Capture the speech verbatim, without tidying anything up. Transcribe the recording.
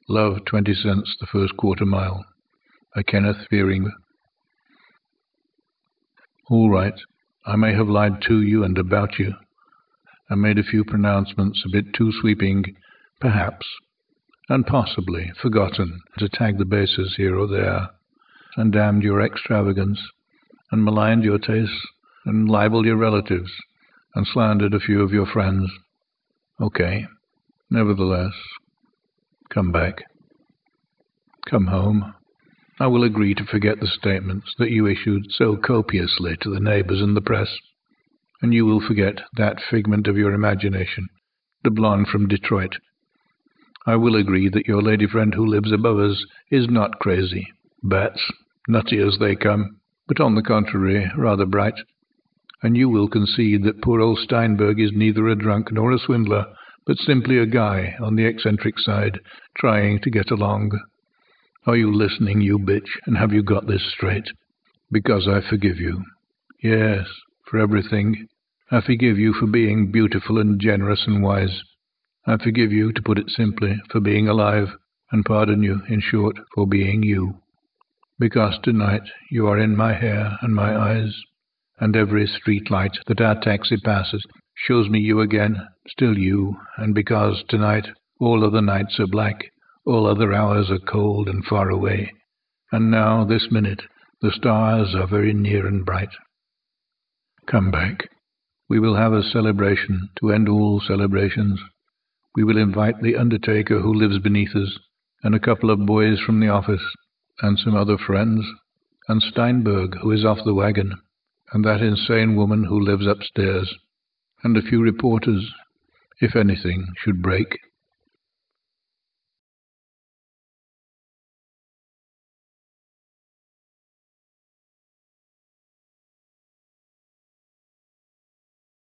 Love twenty cents the first quarter mile. By Kenneth Fearing. All right, I may have lied to you and about you. I made a few pronouncements a bit too sweeping, perhaps, and possibly forgotten to tag the bases here or there, and damned your extravagance, and maligned your tastes, and libeled your relatives, and slandered a few of your friends. Okay, nevertheless, come back. Come home. I will agree to forget the statements that you issued so copiously to the neighbours and the press, and you will forget that figment of your imagination, the blonde from Detroit. I will agree that your lady friend who lives above us is not crazy, bats, nutty as they come, but on the contrary rather bright, and you will concede that poor old Steinberg is neither a drunk nor a swindler, but simply a guy on the eccentric side, trying to get along. Are you listening, you bitch, and have you got this straight? Because I forgive you. Yes, for everything. I forgive you for being beautiful and generous and wise. I forgive you, to put it simply, for being alive, and pardon you, in short, for being you. Because tonight you are in my hair and my eyes, and every street light that our taxi passes shows me you again, still you, and because tonight all other nights are black, all other hours are cold and far away, and now, this minute, the stars are very near and bright. Come back. We will have a celebration to end all celebrations. We will invite the undertaker who lives beneath us, and a couple of boys from the office, and some other friends, and Steinberg, who is off the wagon, and that insane woman who lives upstairs, and a few reporters, if anything should break.